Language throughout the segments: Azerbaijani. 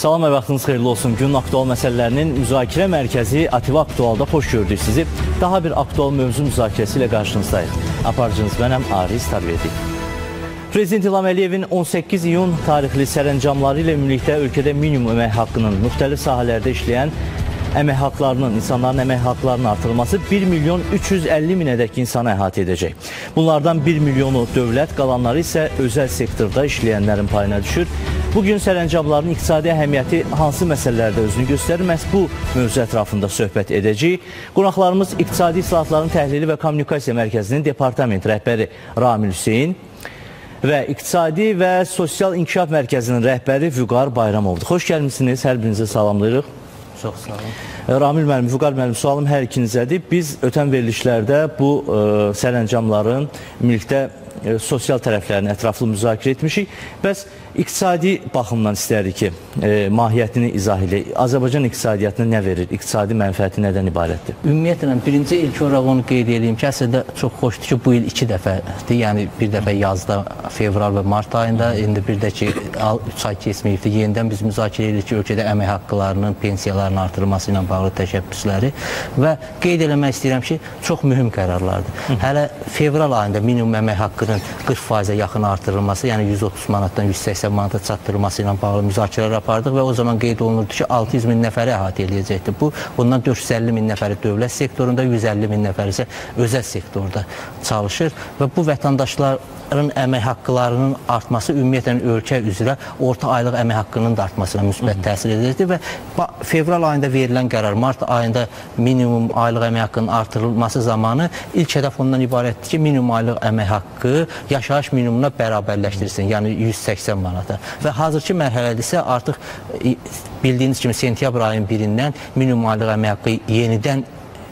Salam və vaxtınız xeyirli olsun. Günün aktual məsələlərinin müzakirə mərkəzi ATV Aktualda xoş gördük sizi. Daha bir aktual mövzu müzakirəsi ilə qarşınızdayıq. Aparıcınız mənəm Aris Tarverdi. Prezident İlham Əliyevin 18 iyun tarixli sərəncamları ilə ümumilikdə ölkədə minimum əmək haqqının müxtəlif sahələrdə işləyən əmək haqlarının, insanların əmək haqlarının artırılması 1 milyon 350 minədək insanı əhatə edəcək. Bunlardan 1 milyonu dövlət, qalanları isə özəl sektorda işləyənlərin payına düşür. Bugün sərəncamların iqtisadi əhəmiyyəti hansı məsələlərdə özünü göstərir? Məhz bu mövzu ətrafında söhbət edəcəyik. Qonaqlarımız İqtisadi İslahatların Təhlili və Kommunikasiya Mərkəzinin Departament rəhbəri Ramil Hüseyin və İqtisadi və Sosial İnkişaf Mərkəzinin rəhbəri Vüqar Bayramovdur. Xoş gəlmişsiniz, hər birinizi salamlayırıq. Çox sağ olun. Ramil müəllim, Vüqar müəllim, sualım hər ikinizədir. Biz ötən verilişlərdə bu sərəncamların ümumilikdə sosial tərəflərini ətraflı müzakirə etmişik. Bəs iqtisadi baxımdan istərdik ki, mahiyyətini izah edək. Azərbaycan iqtisadiyyatına nə verir? İqtisadi mənfəəti nədən ibarətdir? Ümumiyyətlə, birinci ilk olaraq onu qeyd edeyim ki, əslində çox xoşdur ki, bu il 2 dəfədir. Yəni, bir dəfə yazda, fevral və mart ayında, indi bir də ki, 3 ay keçməyibdir. Yenidən biz müzakirə edirik ki, ölkədə əmək haqqlarının, pensiyaların artırılması ilə bağlı təşəbbüsləri və qeyd eləmək istəyirəm ki, çox mühüm qərarlardır. Hələ fevral ayında minimum əmək haqqının 40%-ə yaxın artırılması, yəni 130 manatdan 180 manata çatdırılması ilə bağlı müzakirələr apardıq və o zaman qeyd olunurdu ki, 600 min nəfəri əhatə edəcəkdir. Bundan 450 min nəfəri dövlət sektorunda, 150 min nəfəri isə özəl sektorda çalışır və bu vətəndaşların əmək haqqlarının artması ümumiyyətlə ölkə üzrə orta aylıq əmək haqqının da artmasına müsbət təsir edəcəkdir və fevral ayında verilən qərar, mart ayında minimum aylıq əmək haqqının artırılması zamanı ilk hədəf ondan ibarətdir ki, minimum aylıq əmək haqqı yaşayış minimumuna bərabərləşdirsin, yəni 180 manata. Və hazırki mərhələdə isə artıq bildiyiniz kimi sentyabr ayın 1-dən minimum aylıq əmək haqqı yenidən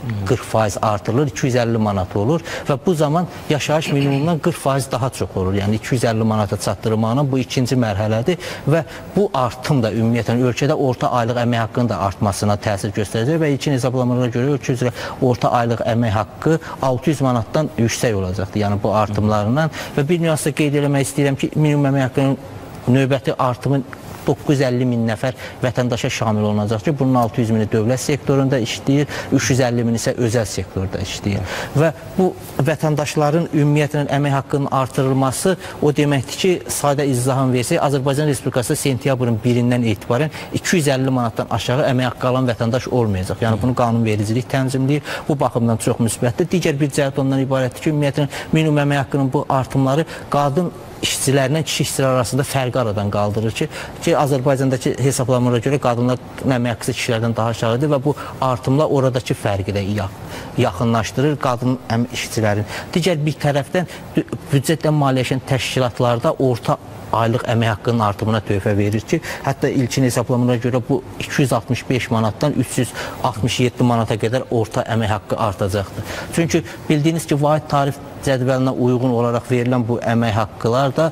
40% artırılır, 250 manat olur və bu zaman yaşayış minimumundan 40% daha çox olur. Yəni 250 manata çatdırılmanın bu ikinci mərhələdir və bu artım da ümumiyyətlə ölkədə orta aylıq əmək haqqının da artmasına təsir göstərəcək və ilkin hesablamalara görə ölkə üzrə orta aylıq əmək haqqı 600 manatdan yüksək olacaqdır. Yəni bu artımlarından və bir nüansda qeyd eləmək istəyirəm ki, minimum əmək haqqının növbəti artımı 950 min nəfər vətəndaşa şamil olunacaq ki, bunun 600 mini dövlət sektorunda işləyir, 350 min isə özəl sektorda işləyir. Və bu vətəndaşların ümumiyyətlə əmək haqqının artırılması o deməkdir ki, sadə izahını versək, Azərbaycan Respublikası sentyabrın 1-dən etibarən 250 manatdan aşağı əmək haqqı alan vətəndaş olmayacaq. Yəni bunu qanunvericilik tənzimləyir. Bu baxımdan çox müsbətdir. Digər bir cəhət ondan ibarətdir ki, ümumiyyətlə minimum əmək haqqının bu artımları qadın işçilərlə kişi işçilər arasında fərqi aradan qaldırır ki, Azərbaycandakı hesablamalara görə qadınların əmək haqqısı kişilərdən daha aşağıdır və bu artımlar oradakı fərqi də yaxınlaşdırır qadın işçilərin. Digər bir tərəfdən büdcətdən maliyyələşən təşkilatlarda orta aylıq əmək haqqının artımına töhfə verir ki, hətta ilkin hesablamalara görə bu 265 manatdan 367 manata qədər orta əmək haqqı artacaqdır. Çünki bildiyiniz ki, vahid tarif cədvəlinə uyğun olaraq verilən bu əmək haqqılar da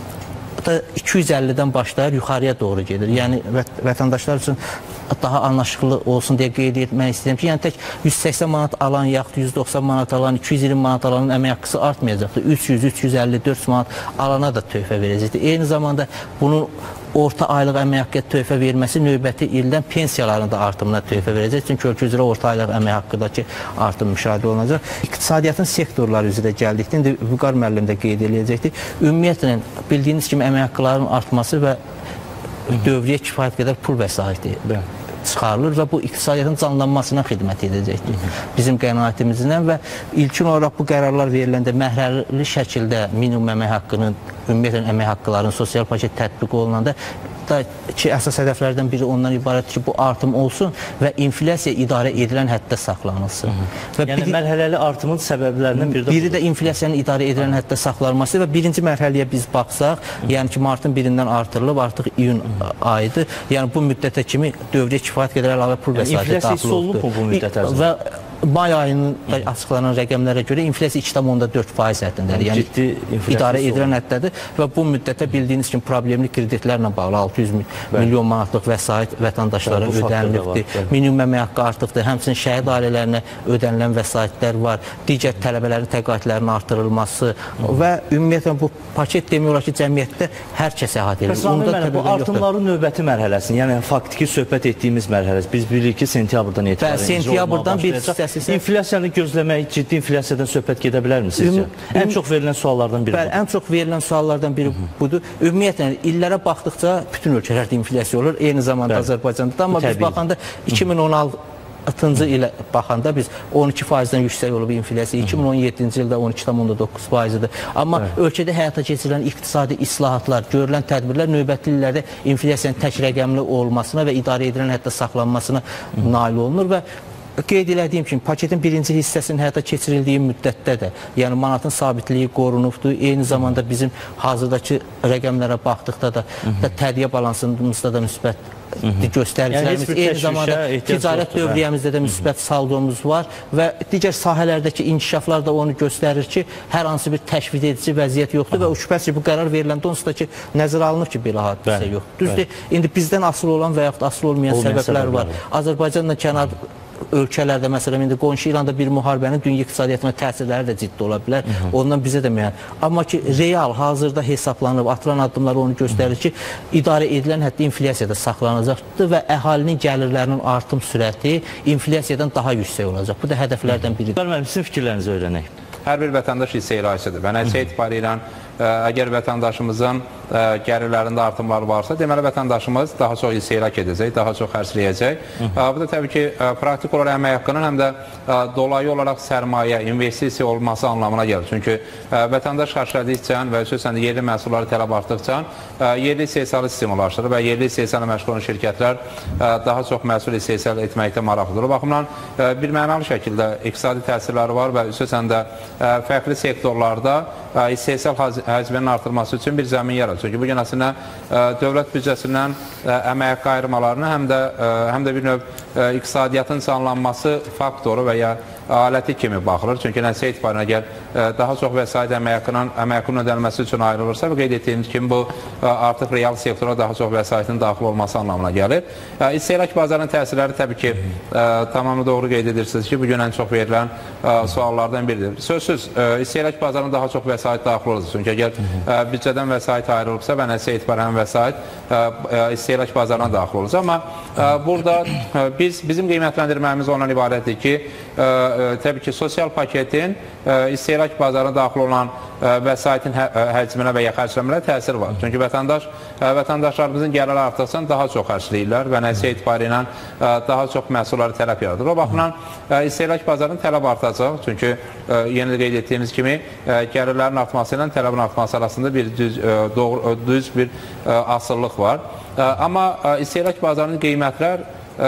250-dən başlayır, yuxarıya doğru gedir. Yəni vətəndaşlar üçün daha anlaşıqlı olsun deyə qeyd etmək istəyirəm ki, yəni tək 180 manat alan, yaxud 190 manat alan, 220 manat alanın əmək haqqısı artmayacaqdır. 300, 350, 400 manat alana da töhfə verəcəkdir. Eyni zamanda bunun orta aylıq əmək haqqı töhfə verməsi növbəti ildən pensiyaların da artımına töhfə verəcək. Çünki ölkə üzrə orta aylıq əmək haqqıdakı artım müşahidə olunacaq. İqtisadiyyatın sektorları üzrə gəldikdə, indi Vüqar müəllim də qeyd edəcəkdir. Ümumiyyətlə, bildiyiniz kimi əmək haqqılarının artması və dövriyyə kifayət qədər pul vəsaiti çıxarılır və bu iqtisadiyyatın canlanmasına xidmət edəcəkdir bizim qənaətimizdən və ilkin olaraq bu qərarlar veriləndə mərhələli şəkildə minimum əmək haqqının, ümumiyyətlə əmək haqqılarının sosial paket tətbiq olunanda ki, əsas hədəflərdən biri ondan ibarətdir ki, bu artım olsun və inflyasiya idarə edilən həddə saxlanılsın. Yəni, mərhələli artımın səbəblərindən biri də inflyasiyanın idarə edilən həddə saxlanılması və birinci mərhələyə biz baxsaq, yəni ki, martın 1-dən artırılıb, artıq iyun ayıdır. Yəni, bu müddətə kimi dövriyyə kifayət qədər əlavə pul vəsaiti daxil oldu. İnflyasiya hiss olunub bu müddət ərzində? may ayının açıqlanan rəqəmlərə görə inflyasiya 2,4% həddindədir. Yəni ciddi inflyasiya idarə edilən həddədir və bu müddətdə bildiyiniz kimi problemli kreditlərlə bağlı 600 milyon manatlıq vəsait vətəndaşlara ödənilibdir. Minimum əmək haqqı artıbdır. Həmçinin şəhid ailələrinə ödənilən vəsaitlər var. Digər tələbələrin təqaüdlərinin artırılması və ümumiyyətlə bu paket demək olar ki, cəmiyyətdə hər kəsə əhatə edilir. Bu artımların növbəti mərhələsi, yəni faktiki söhbət etdiyimiz mərhələsi. Biz bilirik ki, sentyabrdan etibarən sentyabrdan bir hissəsi inflyasiyanı gözləmək, ciddi inflyasiyadan söhbət gedə bilərmi sizcə? Ən çox verilən suallardan biri budur. Ən çox verilən suallardan biri budur. Ümumiyyətlə illərə baxdıqca bütün ölkələrdə inflyasiya olur, eyni zamanda Azərbaycanda da, amma biz baxanda 2016-cı ilə baxanda biz 12%-dən yüksək olub inflyasiya, 2017-ci ildə 12,9%-dir. Amma ölkədə həyata keçirilən iqtisadi islahatlar, görülən tədbirlər növbəti illərdə inflyasiyanın tək rəqəmli olmasına və idarə edilən hətta saxlanmasına nail olunur və qeyd elədiyim kimi, paketin birinci hissəsinin həyata keçirildiyi müddətdə də, yəni manatın sabitliyi qorunubdur. Eyni zamanda bizim hazırdakı rəqəmlərə baxdıqda da tədqiyə balansımızda da müsbət göstəricilərimiz, eyni zamanda ticarət dövriyyəmizdə də müsbət saldomuz var və digər sahələrdəki inkişaflar da onu göstərir ki, hər hansı bir təşviq edici vəziyyət yoxdur və o şübhəsiz bu qərar veriləndə onsuz da ki, nəzərə alınır ki, belə hadisə yoxdur. Düzdür, indi bizdən asılı olan və yaxud asılı olmayan səbəblər var. Azərbaycanla kənar ölkələrdə, məsələn, indi qonşu İranda bir müharibənin dünya iqtisadiyyatına təsirləri də ciddi ola bilər. Ondan bizə də müəyyən. Amma ki, real, hazırda hesablanıb, atılan addımlar onu göstərir ki, idarə edilən hətta inflyasiyada saxlanacaqdır və əhalinin gəlirlərinin artım sürəti inflyasiyadan daha yüksək olacaq. Bu da hədəflərdən biridir. Müəllim, sizin fikirlərinizi öyrənək. Hər bir vətəndaş hissə irayisidir və nəticə etibarı ilə əgər vətəndaşımızın gəlirlərində artımlar varsa, deməli vətəndaşımız daha çox istehlak edəcək, daha çox xərcləyəcək. Bu da təbii ki, praktik olaraq əmək haqqının həm də dolayı olaraq sərmayə, investisiya olması anlamına gəlir. Çünki vətəndaş xərclədikcə və xüsusən də yerli məhsulları tələb artdıqca yerli istehsalı stimullaşdırır və yerli istehsalla məşğul olan şirkətlər daha çox məhsul istehsal etməkdə maraqlıdır. O baxımdan bir mənalı şəkildə iqtisadi təsirləri var və xüsusən də fərqli sektorlarda istehsal həcminin artırması üçün bir zəmin yaradır. Çünki bu gün əslində dövlət büdcəsindən əmək haqqı ayırmalarına həm də bir növ iqtisadiyyatın canlanması faktoru və ya aləti kimi baxılır. Çünki nəticə etibarına əgər daha çox vəsait əmək haqqının ödənilməsi üçün ayrılırsa və qeyd etdiyimiz kimi bu artıq real sektora daha çox vəsaitin daxil olması anlamına gəlir. İstehlak bazarının təsirləri təbii ki, tamamı doğru qeyd edirsiniz ki, bugün ən çox verilən suallardan biridir. Sözsüz, istehlak bazarına daha çox vəsait daxil olacaq. Çünki əgər büdcədən vəsait ayrılıbsa və nəticə etibarən vəsait istehlak bazarına daxil olacaq. Amma burada bizim qiymətləndirməmiz ondan ibarətdir ki, təbii ki, sosial paketin istehlak bazarına daxil olan vəsaitin həcminə və ya xərcləmələrə təsir var. Çünki vətəndaşlarımızın gəliri artıqsa daha çox xərcləyirlər və nəticə etibarı ilə daha çox məhsulları tələb yaradır. O baxımdan istehlak bazarının tələb artacaq. Çünki yenə də qeyd etdiyimiz kimi gəlirlərin artması ilə tələbin artması arasında bir düz bir asıllıq var. Amma istehlak bazarının qiymətlər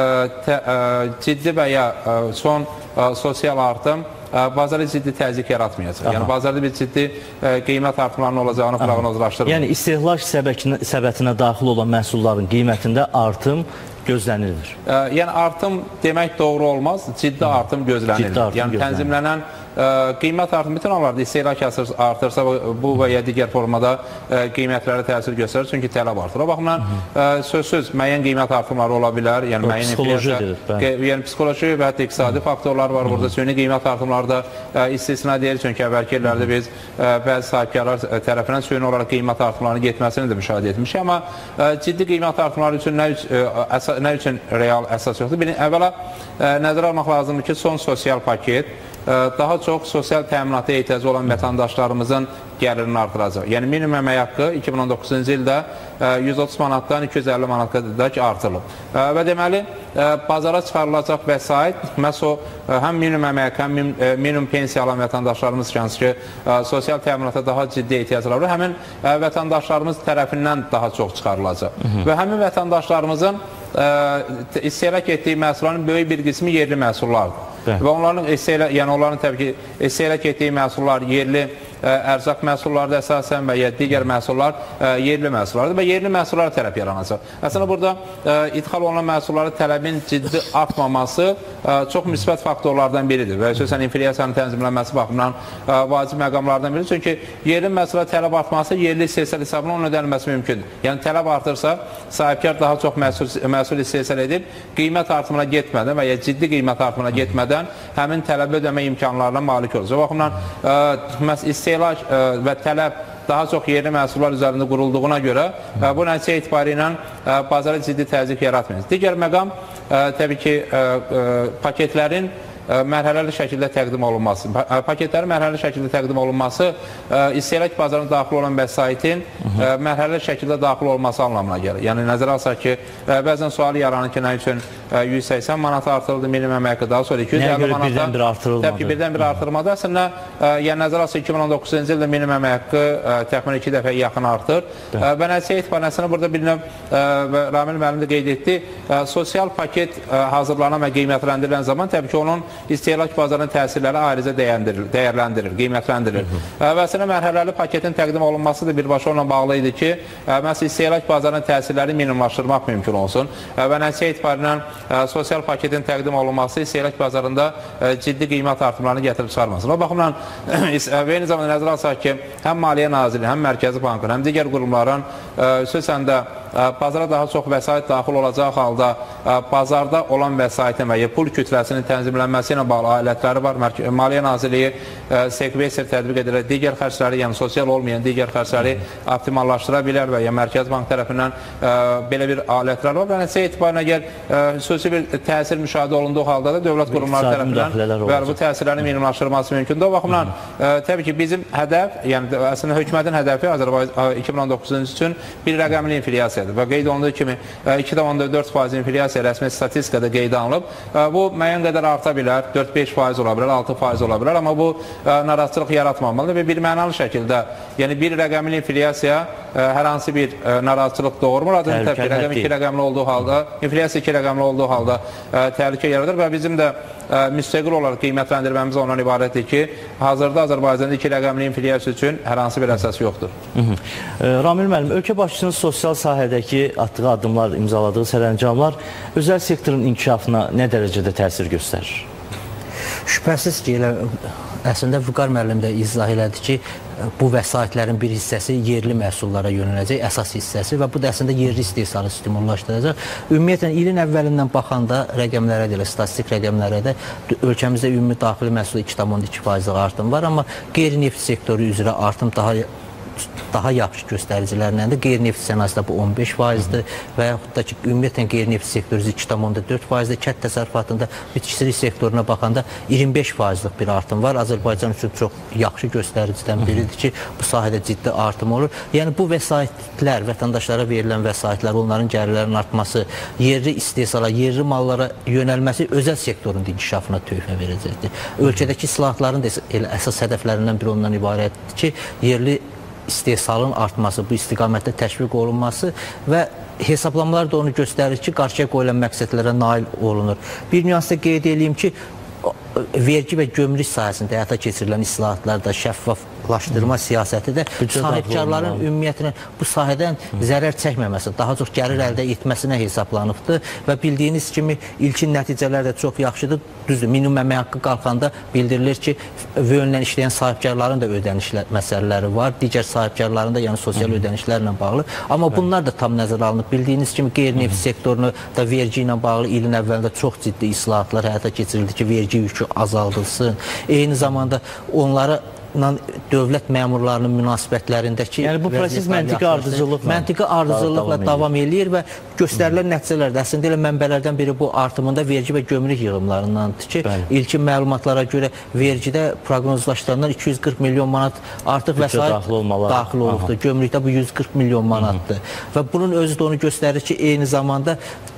ciddi və ya son sosial artım bazarda ciddi təzyiq yaratmayacaq. Yəni bazarda bir ciddi qiymət artımlarının olacağını proqnozlaşdırılır. Yəni istehlak səbətinə daxil olan məhsulların qiymətində artım gözlənilir. Yəni artım demək doğru olmaz, ciddi artım gözlənilir. Yəni tənzimlənən qiymət artımı bütün hallarda istehlak artırsa bu və ya digər formada qiymətlərə təsir göstərir, çünki tələb artır. O baxımdan sözsüz müəyyən qiymət artımları ola bilər, yəni müəyyən inflyasiya, psixoloji və hətta iqtisadi faktorlar var burada. Süni qiymət artımları da istisna deyil, çünki əvvəlki illərdə biz bəzi sahibkarlar tərəfindən süni olaraq qiymət artımlarının getməsini də müşahidə etmişik. Amma ciddi qiymət artımları üçün nə üçün real əsas yoxdur? Əvvəla nəzərə almaq lazımdır ki, son sosial paket daha çox sosial təminata ehtiyacı olan vətəndaşlarımızın gəlirini artıracaq. Yəni minimum əmək haqqı 2019-cu ildə 130 manatdan 250 manatdək artırılıb. Və deməli, bazara çıxarılacaq vəsait məhz o həm minimum əmək haqqı, həm minimum pensiya alan vətəndaşlarımız ki, sosial təminata daha ciddi ehtiyacları var. Həmin vətəndaşlarımız tərəfindən daha çox çıxarılacaq. Və həmin vətəndaşlarımızın istehlak etdiyi məhsulların böyük bir qismi yerli məhsullardır. Və onların təbii ki, istehlak etdiyi məhsullar yerli ərzaq məhsullarıdır əsasən və ya digər məhsullar yerli məhsullardır və yerli məhsullara tərəf yaranacaq. Əslində burada idxal olunan məhsulların tələbin ciddi artmaması çox müsbət faktorlardan biridir və xüsusən inflyasiyanın tənzimlənməsi baxımından vacib məqamlardan biridir. Çünki yerli məhsullara tələb artması yerli istehsal hesabına onun ödənilməsi mümkündür. Yəni tələb artırsa, sahibkar daha çox məhsul istehsal edib, qiymət artımına getmədən və ya ciddi qiymət artımına getmədən həmin tələbi ödəmə imkanlarına malik olacaq. O baxımdan istehlak və tələb daha çox yerli məhsullar üzərində qurulduğuna görə bu nəticə etibarı ilə bazara ciddi təzyiq yaratmır. Digər məqam təbii ki, paketlərin mərhələli şəkildə təqdim olunması. Paketlərin mərhələli şəkildə təqdim olunması istehlak bazarına daxil olan vəsaitin mərhələli şəkildə daxil olması anlamına gəlir. Yəni nəzərə alsaq ki, bəzən sual yaranır ki, nə üçün 180 manat artırıldı minimum əmək haqqı, daha sonra 250 manata. Birdən-bir artırılmadı. Təbii ki, birdən-bir artırılmadı. Əslində, yəni nəzərə alsaq 2019-cu ildə minimum əmək haqqı təxminən 2 dəfə yaxın artır. Və nəticə etibarı əslində burada bir növ Ramil müəllim də qeyd etdi, sosial paket hazırlanan və qiymətləndirilən zaman təbii ki, onun istehlak bazarının təsirləri ayrıca dəyərləndirir, qiymətləndirilir. Və əslində mərhələli paketin təqdim olunması da birbaşa onunla bağlı idi ki, məhz istehlak bazarının təsirləri minimumlaşdırmaq mümkün olsun və nəticə etibarı ilə sosial paketin təqdim olunması istehlak bazarında ciddi qiymət artımlarını gətirib çıxarmasın. O baxımdan və eyni zamanda nəzərə alsaq ki, həm Maliyyə Nazirliyi, həm Mərkəzi Bankın, həm digər qurumların xüsusən də bazara daha çox vəsait daxil olacaq halda bazarda olan vəsaitin və ya pul kütləsinin tənzimlənməsi ilə bağlı alətləri var. Maliyyə Nazirliyi sekvester tətbiq edilir, digər xərcləri, yəni sosial olmayan digər xərcləri optimallaşdıra bilər və ya Mərkəzi Bank tərəfindən belə bir alətlər var. Və nəticə etibarına əgər xüsusi bir təsir müşahidə olunduğu halda da dövlət qurumları tərəfindən bu təsirlərin minimumlaşdırılması mümkündür. O baxımdan təbii ki, bizim hədəf, yəni əslində hökumətin hədəfi Azərbaycan 2019-cu üçün bir rəqəmli inflyasiya və qeyd olunduğu kimi 2,4% inflyasiya rəsmi statistikada qeydə alınıb. Bu müəyyən qədər arta bilər, 4-5% ola bilər, 6% ola bilər, amma bu narazıçılıq yaratmamalıdır və bir mənalı şəkildə, yəni bir rəqəmli inflyasiya hər hansı bir narazıçılıq doğurmur. Təbii rəqəm 2 rəqəmli olduğu halda, inflyasiya 2 rəqəmli olduğu halda təhlükə yaradır və bizim də müstəqil olaraq qiymətləndirməmiz ondan ibarətdir ki, hazırda Azərbaycanda 2 rəqəmli inflyasiya üçün hər hansı bir əsas yoxdur. Ramil müəllim, ölkə başçısının sosial sahədəki atdığı addımlar, imzaladığı sərəncamlar özəl sektorun inkişafına nə dərəcədə təsir göstərir? Şübhəsiz ki, əslində Vüqar müəllim də izah elədi ki, bu vəsaitlərin bir hissəsi yerli məhsullara yönələcək, əsas hissəsi və bu da əslində yerli istehsalı stimullaşdıracaq. Ümumiyyətlə, ilin əvvəlindən baxanda rəqəmlərə də, statistik rəqəmlərə də ölkəmizdə ümumi daxili məhsul 2,2% artım var, amma qeyri-neft sektoru üzrə artım daha yaxşı göstəricilərləndir. Qeyri-neft sənayesində bu 15%-dir və yaxud da ki, ümumiyyətlə qeyri-neft sektoru 2,4%-dir. Kənd təsərrüfatında bitkisilik sektoruna baxanda 25%-lik bir artım var. Azərbaycan üçün çox yaxşı göstəricidən biridir ki, bu sahədə ciddi artım olur. Yəni, bu vəsaitlər, vətəndaşlara verilən vəsaitlər, onların gəlirlərinin artması, yerli istehsala, yerli mallara yönəlməsi özəl sektorun inkişafına töhfə verəcəkdir. Ölkədəki islahatların da əsas hədəflərindən biri ondan ibarətdir ki, yerli istehsalın artması, bu istiqamətdə təşviq olunması və hesablanmalar da onu göstərir ki, qarşıya qoyulan məqsədlərə nail olunur. Bir nüansda qeyd edeyim ki, vergi və gömrük sahəsində həyata keçirilən islahatlarda şəffaflaşdırma siyasəti də sahibkarların ümumiyyətlə bu sahədən zərər çəkməməsi, daha çox gəlir əldə etməsinə hesablanıbdır və bildiyiniz kimi ilkin nəticələr də çox yaxşıdır. Düzdür, minimum əmək haqqı qalxanda bildirilir ki, vönlə işləyən sahibkarların da ödəniş məsələləri var, digər sahibkarların da, yəni sosial ödənişlərlə bağlı. Amma bunlar da tam nəzərə alınıb. Bildiyiniz kimi qeyri-neft sektorunu da vergi ilə bağlı ilin əvvəlində çox ciddi islahatlar həyata keçirildi ki, vergi yükü azaldılsın. Eyni zamanda onlara dövlət məmurlarının münasibətlərindəki... Yəni, bu proses məntiqi ardıcıllıqla davam eləyir və göstərilən nəticələrdə əslində elə mənbələrdən biri bu artımında vergi və gömrük yığımlarındandır ki, ilkin məlumatlara görə vergidə proqnozlaşdıranlar 240 milyon manat artıq vəsait daxil olubdur. Gömrükdə bu 140 milyon manatdır. Və bunun özü də onu göstərir ki, eyni zamanda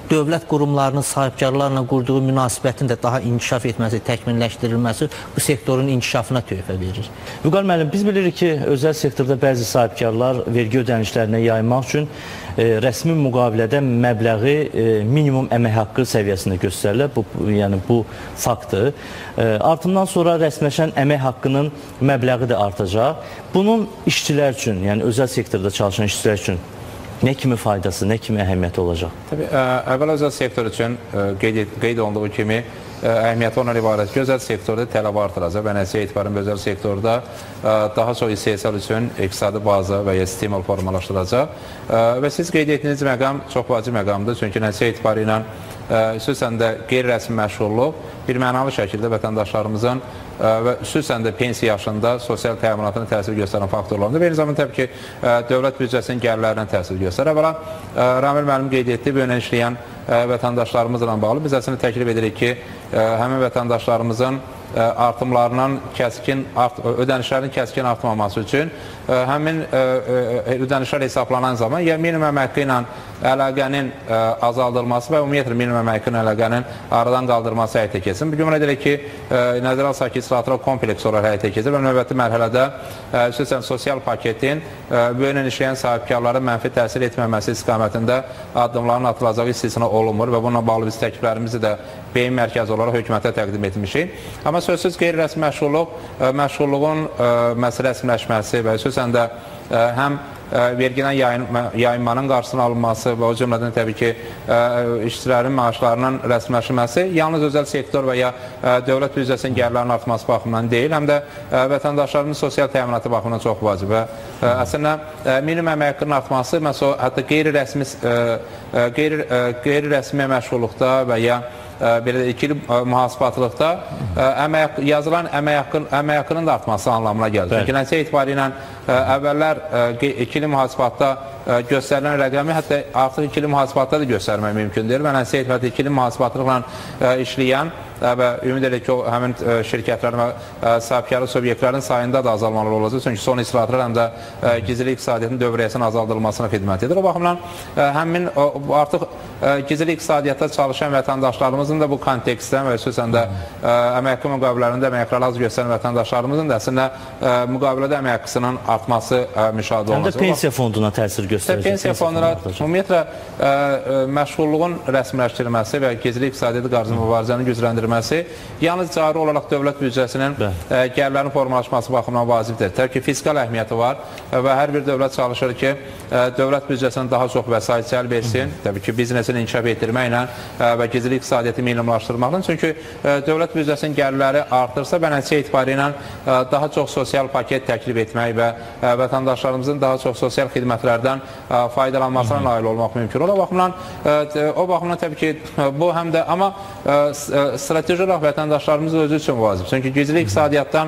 dövlət qurumlarının sahibkarlarla qurduğu münasibətin də daha inkişaf etməsi, təkmilləşdirilməsi bu sektorun inkişafına töhfə verir. Vüqar müəllim, biz bilirik ki, özəl sektorda bəzi sahibkarlar vergi ödənişlərinə yaymaq üçün rəsmi müqavilədə məbləği minimum əmək haqqı səviyyəsində göstərirlər. Yəni bu faktdır. Artımdan sonra rəsmiləşən əmək haqqının məbləği də artacaq. Bunun işçilər üçün, yəni özəl sektorda çalışan işçilər üçün nə kimi faydası, nə kimi əhəmiyyəti olacaq? Təbii, əvvəl özəl sektor üçün qeyd olunduğu kimi əhəmiyyəti ondan ibarət ki, özəl sektorda tələb artıracaq və nəticə etibarən özəl sektorda daha çox istehsal üçün iqtisadi baza və ya stimul formalaşdıracaq və siz qeyd etdiyiniz məqam çox vacib məqamdır, çünki nəticə etibarı ilə xüsusən də qeyri-rəsmi məşğulluq bir mənalı şəkildə vətəndaşlarımızın və xüsusən də pensiya yaşında sosial təminatına təsir göstərən faktorlardır. Və eyni zamanda təbii ki, dövlət büdcəsinin gəlirlərinə təsir göstərir. Əvvəla, Ramil müəllim qeyd etdi, bu yönə işləyən vətəndaşlarımızla bağlı biz əslində təklif edirik ki, həmin vətəndaşlarımızın artımlarının ödənişlərin kəskin artmaması üçün həmin ödənişlər hesablanan zaman ya minimum əmək haqqı ilə əlaqənin azaldılması və ümumiyyətlə minimum əmək haqqı ilə əlaqənin aradan qaldırılması həyata keçsin. Bu gün edirik ki, nəzərə alsaq ki, islahatlar kompleks olaraq həyata keçir və növbəti mərhələdə xüsusən sosial paketin bu yönə işləyən sahibkarlara mənfi təsir etməməsi istiqamətində addımların atılacağı istisna olunmur və bununla bağlı biz təkliflərimizi də beyin mərkəzi olaraq hökumətə təqdim etmişik. Amma sözsüz qeyri-rəsmi məşğulluğun rəsmiləşməsi və xüsusən də həm vergidən yayınmanın qarşısının alınması və o cümlədən təbii ki, işçilərin maaşlarının rəsmiləşməsi yalnız özəl sektor və ya dövlət büdcəsinin gəlirlərinin artması baxımından deyil, həm də vətəndaşlarının sosial təminatı baxımından çox vacib və əslində minimum əmək haqqının artması, məsələn, hətta qeyri-rəsmi məşğulluqda və ya belə ikili mühasibatlıqda yazılan əmək haqqının da artması anlamına gəlir. Çünki nəticə etibarı ilə əvvəllər ikili mühasibatda göstərilən rəqəmi hətta artıq ikili mühasibatda da göstərmək mümkündür və nəticə etibarı ikili mühasibatlıqla işləyən və ümid edir ki, həmin şirkətlərin və sahibkarlıq subyektlərin sayında da azalmalar olacaq. Çünki son islahatlar həm də gizli iqtisadiyyatın dövriyyəsinin azaldılmasına xidmət edir. O baxımdan həmin artıq gizli iqtisadiyyatda çalışan vətəndaşlarımızın da bu kontekstdən və xüsusən də əmək haqqı müqavilələrində əmək haqqları az göstərən vətəndaşlarımızın da əslində müqavilədə əmək haqqısının artması müşahidə olunacaq. Həm də pensiya fonduna təsir göstərəcək. Pensiya fonduna ümumiyyətlə məşğulluğun rəsmiləşdirilməsi və gizli iqtisadiyyatı qarşısında mübarizənin gücləndirilməsi yalnız cari olaraq dövlət büdcəsinin gəlirlərinin formalaşması baxımından vacibdir. Təbii ki, fiskal əhəmiyyəti var və hər bir dövlət çalışır ki, dövlət büdcəsindən daha çox vəsait cəlb etsin. Təbii ki, biznesini inkişaf etdirməklə və gizli iqtisadiyyatı minimumlaşdırmaqla. Çünki dövlət büdcəsinin gəlirləri artırsa və nəticə etibarı ilə daha çox sosial paket təklif etmək və vətəndaşlarımızın daha çox sosial xidmətlərdən faydalanmasına nail olmaq mümkün olur. O baxımdan təbii ki, bu həm də amma strateji olaraq vətəndaşlarımız özü üçün vacib. Çünki gizli iqtisadiyyatdan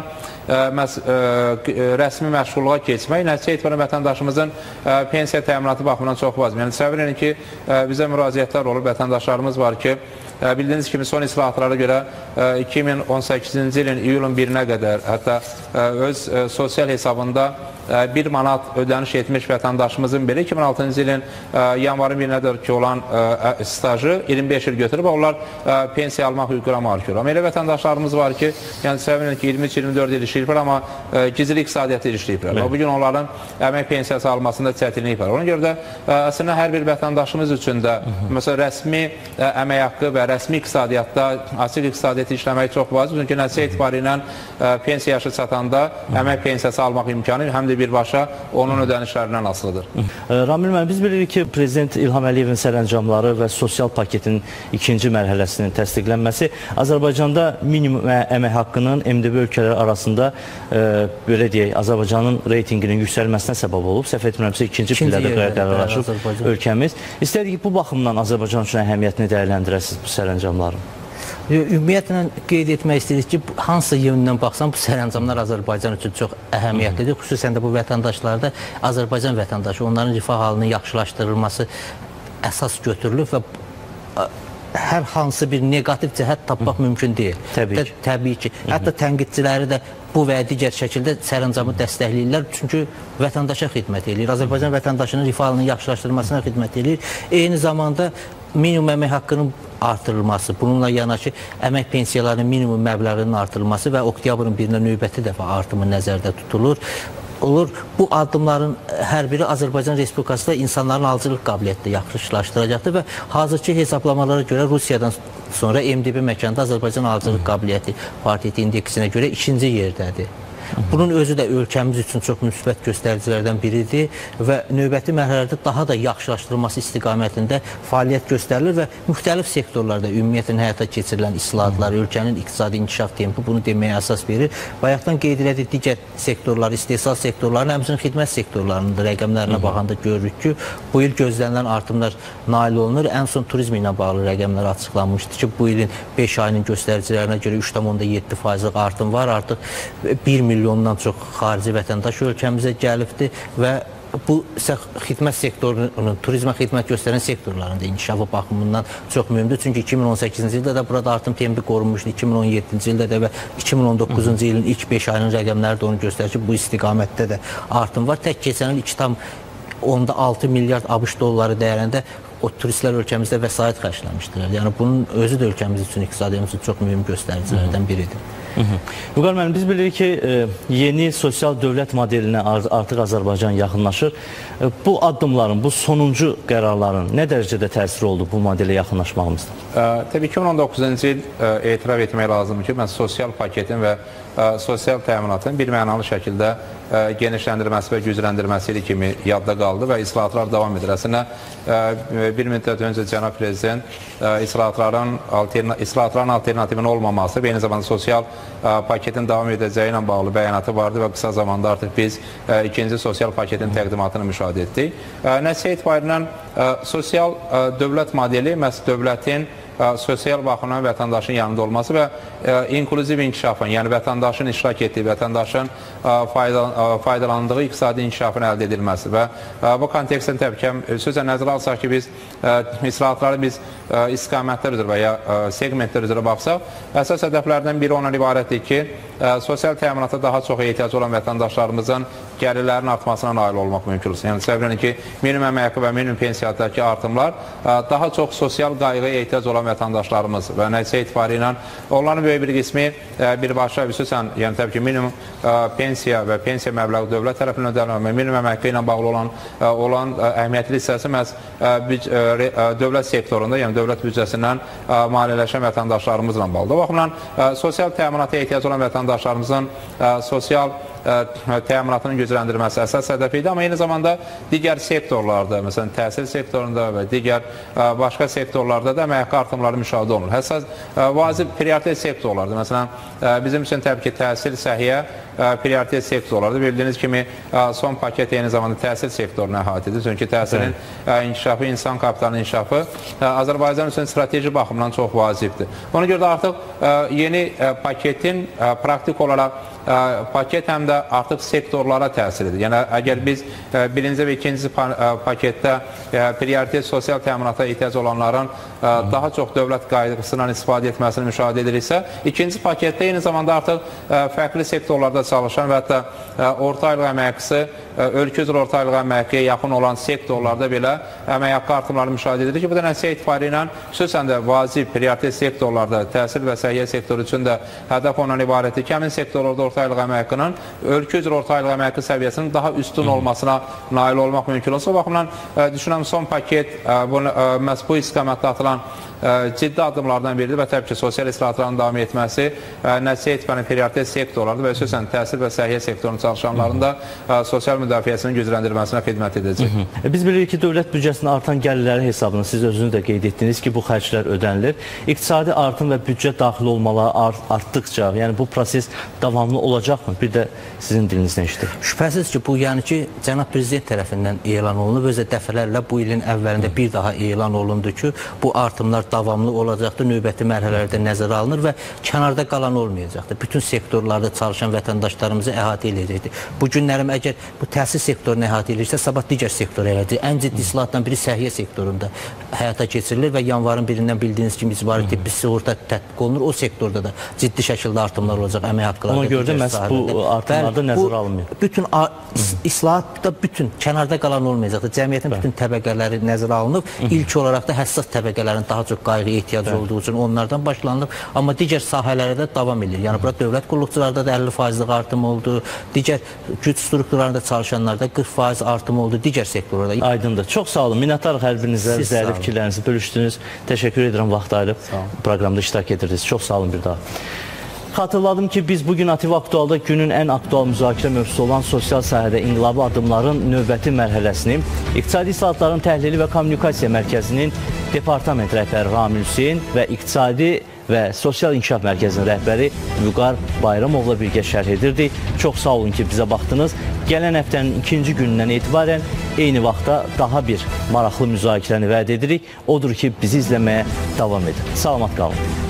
rəsmi məşğulluğa keçmək nəticə etibarən vətəndaşımızın pensiya təminatı baxımından çox vacib. Yəni təsəvvür edin ki, bizə müraciətlər olur, vətəndaşlarımız var ki, bildiyiniz kimi son islahatlara görə 2018-ci ilin iyulun 1-nə qədər hətta öz sosial hesabında 1 manat ödəniş etmiş vətəndaşımızın belə 2006-cı ilin yanvarın 1-nədir ki olan stajı 25 il götürüb onlar pensiya almaq hüququna malik olur. Amma elə vətəndaşlarımız var ki, yəni səbəbən ki 23-24 il işləyirlər, amma gizli iqtisadiyyatı işləyirlər. O bugün onların əmək pensiyası almasında çətinlik var. Ona görə də əslində hər bir vətəndaşımız üçün də məsələn rəsmi əmək haqqı və rəsmi iqtisadiyyatda açıq iqtisadiyyatı işləmək çox vacib. Çünki nəticə etibarı ilə pensiya yaşı çatanda əmək pensiyası almaq imkanı həm də birbaşa onun ödənişlərindən asılıdır. Ramil müəllim, biz bilirik ki, Prezident İlham Əliyevin sərəncamları və sosial paketin ikinci mərhələsinin təsdiqlənməsi Azərbaycanda minimum əmək haqqının MDB ölkələri arasında belə deyək, Azərbaycanın reytinginin yüksəlməsinə səbəb olub. Səhv etmirəmsə, ikinci pillədə qərarlaşıb ölkəmiz. İstədik ki, bu baxımdan Azərbaycan üçün əhəmiyyətini dəyərləndirəsiniz bu sərəncamların. Ümumiyyətlə qeyd etmək istəyirik ki, hansı yöndən baxsam bu sərəncamlar Azərbaycan üçün çox əhəmiyyətlidir. Xüsusən də bu vətəndaşlarda Azərbaycan vətəndaşı, onların rifah halının yaxşılaşdırılması əsas götürülür və hər hansı bir negativ cəhət tapmaq mümkün deyil. Təbii ki. Hətta tənqidçiləri də bu və digər şəkildə sərəncamı dəstəkləyirlər. Çünki vətəndaşa xidmət edir. Azərbaycan vətəndaşının rifah halının yaxşılaşdırılmasına xidmət edir. Eyni zamanda minimum əmək haqqının artırılması, bununla yanaşı əmək pensiyalarının minimum məbləğinin artırılması və oktyabrın 1-nə növbəti dəfə artımı nəzərdə tutulur. Bu addımların hər biri Azərbaycan Respublikasında insanların alıcılıq qabiliyyətini yaxşılaşdıracaqdır və hazırki hesablamalara görə Rusiyadan sonra MDB məkanda Azərbaycan alıcılıq qabiliyyəti paritetti indeksinə görə 2-ci yerdədir. Bunun özü də ölkəmiz üçün çox müsbət göstəricilərdən biridir və növbəti mərhələdə daha da yaxşılaşdırılması istiqamətində fəaliyyət göstərilir və müxtəlif sektorlarda ümumiyyətlə həyata keçirilən islahatlar, ölkənin iqtisadi inkişaf tempi bunu deməyə əsas verir. Bayaqdan qeyd elədik, digər sektorlar, istehsal sektorlarının, həmçinin xidmət sektorlarının da rəqəmlərinə baxanda görürük ki, bu il gözlənilən artımlar nail olunur. Ən son turizm ilə bağlı rəqəmlər açıqlanmışdı ki, bu ilin 5 ayının göstəricilərinə görə 3,7% artım var. Artıq 1 milyondan çox xarici vətəndaş ölkəmizə gəlibdir və bu xidmət sektorunun, turizmə xidmət göstərən sektorlarında inkişafı baxımından çox mühümdür. Çünki 2018-ci ildə də burada artım tempi qorunmuşdu, 2017-ci ildə də və 2019-cu ilin ilk 5 ayının rəqəmləri də onu göstərir ki, bu istiqamətdə də artım var. Tək keçən il 2,6 milyard ABŞ dolları dəyərində o turistlər ölkəmizdə vəsait xərcləmişdilər. Yəni bunun özü də ölkəmiz üçün, iqtisadiyyatımız üçün çox mühüm göstəricilərdən biridir. Vüqar müəllim, biz bilirik ki, yeni sosial dövlət modelinə artıq Azərbaycan yaxınlaşır. Bu addımların, bu sonuncu qərarların nə dərəcədə təsiri oldu bu modelə yaxınlaşmağımızda? Təbii 2019-cu il etiraf etmək lazımdır ki, mən sosial paketin və sosial təminatın bir mənalı şəkildə genişləndirməsi və gücləndirməsi kimi yadda qaldı və islahatlar davam edir. Əslində, bir müddət öncə cənab prezident islahatların alternativinin olmaması və eyni zamanda sosial paketin davam edəcəyi ilə bağlı bəyanatı vardı və qısa zamanda artıq biz ikinci sosial paketin təqdimatını müşahidə etdik. Nəticə etibarilə sosial dövlət modeli məhz dövlətin sosial baxımdan vətəndaşın yanında olması və inklüziv inkişafın, yəni vətəndaşın iştirak etdiyi, vətəndaşın faydalandığı iqtisadi inkişafın əldə edilməsi və bu kontekstdən təbii ki, sözlə nəzərə alsaq ki, biz islahatları biz istiqamətlər üzrə və ya segmentlər üzrə baxsaq, əsas hədəflərdən biri ondan ibarətdir ki, sosial təminata daha çox ehtiyac olan vətəndaşlarımızın gəlirlərin artmasına nail olmaq mümkün olsun. Yəni, səbəblə ki, minimum əmək haqqı və minimum pensiyadakı artımlar daha çox sosial qayğıya ehtiyac olan vətəndaşlarımız və nəticə etibari ilə onların böyük bir qismi birbaşa, xüsusən, yəni təbii ki, minimum pensiya və pensiya məbləği dövlət tərəfindən ödənilmə və minimum əmək haqqı ilə bağlı olan əhəmiyyətli hissəsi məhz dövlət sektorunda, yəni dövlət büdcəsindən maliyyələşən vətəndaşlarımızla bağlıdır. O baxımdan sosial təminata ehtiyac olan vətəndaşlarımızın sosial təminatının gücləndirməsi əsas hədəfi idi, amma eyni zamanda digər sektorlarda, məsələn, təhsil sektorunda və digər başqa sektorlarda da əmək haqqı artımları müşahidə olunur. Həssas vacib prioritet sektorlardır. Məsələn, bizim üçün təbii ki, təhsil, səhiyyə prioritet sektorlardır. Bildiyiniz kimi, son paket eyni zamanda təhsil sektoruna əhatə edir. Çünki təhsilin inkişafı, insan kapitalının inkişafı Azərbaycan üçün strateji baxımdan çox vacibdir. Ona görə də artıq yeni paketin praktik olaraq paket həm də artıq sektorlara təsir edir. Yəni, əgər biz birinci və ikinci paketdə prioritet sosial təminata ehtiyac olanların daha çox dövlət qayğısından istifadə etməsini müşahidə ediriksə, ikinci paketdə eyni zamanda artıq fərqli sektorlarda çalışan və hətta orta aylıq əmək haqqısı, ölkə üzrə orta aylıq əmək haqqıya yaxın olan sektorlarda belə əmək haqqı artımları müşahidə edilir ki, bu da nəticə etibari ilə xüsusən də vacib prioritet sektorlarda, təhsil və səhiyyə sektoru üçün də hədəf ondan ibarətdir ki, həmin sektorlarda orta aylıq əmək haqqının ölkə üzrə orta aylıq əmək haqqı səviyyəsinin daha üstün olmasına nail olmaq mümkün olsa. O baxımdan düşünürəm son paket məhz bu istiqamətdə atılan ciddi addımlardan biridir və təbii ki, sosial islahatların davam etməsi nəticə etmənin prioritet sektorlardır və xüsusən təhsil və səhiyyə sektorunun çalışanların da sosial müdafiəsinin gücləndirilməsinə xidmət edəcək. Biz bilirik ki, dövlət büdcəsində artan gəlirlərin hesabını siz özünüz də qeyd etdiniz ki, bu xərclər ödənilir. İqtisadi artım və büdcə daxil olmaları artdıqca, yəni bu proses davamlı olacaqmı? Bir də sizin dilinizdən eşidir. Şübhəsiz ki, bu yəni ki, cənab prezident tərəfindən elan olunub, özə dəfələrlə bu ilin əvvəlində bir daha elan olundu ki, bu artımlar davamlı olacaqdır, növbəti mərhələlərdə nəzərə alınır və kənarda qalan olmayacaqdır. Bütün sektorlarda çalışan vətəndaşlarımızı əhatə edəcəkdir. Bu günlərim əgər bu təhsil sektorunu əhatə edirsə, sabah digər sektor eləcək. Ən ciddi islahatdan biri səhiyyə sektorunda həyata keçirilir və yanvarın birindən bildiyiniz kimi icbari tibbi sığorta tətbiq olunur. O sektorda da ciddi şəkildə artımlar olacaq əmək haqqılarında. Ona görə də məhz bu artımlarda nəzərə alınmıyor. Bütün islahatda bütün kənarda qalan olmayacaqdır. Cəmiyyətin bütün təbəqələri nəzərə alınıb. İlk olaraq da həssas təbəqələrin daha çox qayğıya ehtiyacı olduğu üçün onlardan başlanılıb. Amma digər sahələrdə də davam edir. Yəni burada dövlət qulluqçularda da 50%lik artım oldu. Digər güc strukturlarında çalışanlarda 40% artım oldu. Digər sektorlarda. Aydındır. Çox sağ olun. Minnətdarıq hər birinizə. Zərif fikirlərinizi bölüşdünüz. Təşəkkür edirəm vaxt ayırıb proqramda iştirak edirdiniz. Çox sağ olun bir daha. Xatırladım ki, biz bugün ATV Aktualda günün ən aktual müzakirə mövzusu olan sosial sahədə inqilabi addımların növbəti mərhələsini İqtisadi İslahatların Təhlili və Kommunikasiya Mərkəzinin Departament rəhbəri Ramil Hüseyn və İqtisadi və Sosial İnkişaf Mərkəzinin rəhbəri Vüqar Bayramovla birgə şərh edirdik. Çox sağ olun ki, bizə baxdınız. Gələn həftənin ikinci günündən etibarən eyni vaxtda daha bir maraqlı müzakirəni vəd edirik. Odur ki, bizi izləməyə davam edin. Salamat qalın.